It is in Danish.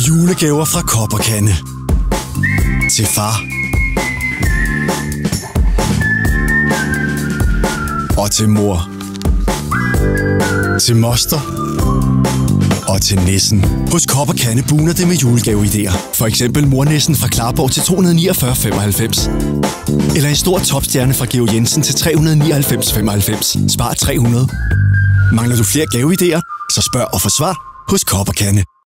Julegaver fra Kop & Kande. Til far. Og til mor. Til moster. Og til nissen. Hos Kop & Kande bugner det med julegaveidéer. For eksempel mornissen fra Klarborg til 249,95. Eller en stor topstjerne fra Georg Jensen til 399,95. Spar 300. Mangler du flere gaveidéer? Så spørg og få svar hos Kop & Kande.